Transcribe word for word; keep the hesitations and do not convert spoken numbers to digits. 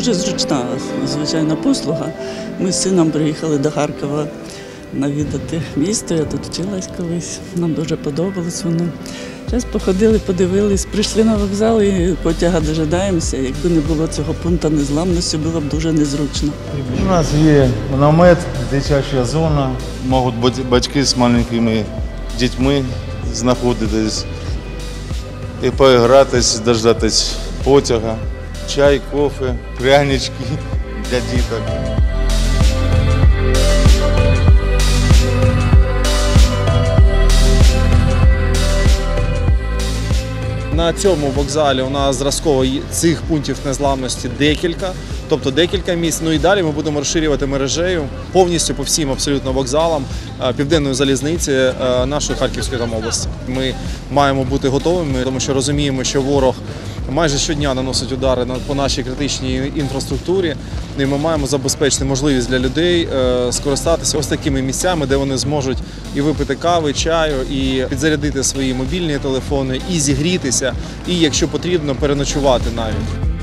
дуже зручна, звичайна послуга. Ми з сином приїхали до Харкова навідати місто, я тут вчилась колись, нам дуже подобалось воно. Зараз походили, подивились, прийшли на вокзал і потяга дожидаємося. Якби не було цього пункту незламності, було б дуже незручно. У нас є намет, дитяча зона. Можуть батьки з маленькими дітьми знаходитись і поігратись, дождатись потяга, чай, кофе, прянички для діток. На цьому вокзалі у нас зразково цих пунктів незламності декілька, тобто декілька місць. Ну і далі ми будемо розширювати мережею повністю по всім абсолютно вокзалам Південної залізниці нашої Харківської там області. Ми маємо бути готовими, тому що розуміємо, що ворог майже щодня наносить удари по нашій критичній інфраструктурі, і ми маємо забезпечити можливість для людей скористатися ось такими місцями, де вони зможуть і випити кави, чаю, і підзарядити свої мобільні телефони, і зігрітися, і, якщо потрібно, переночувати навіть.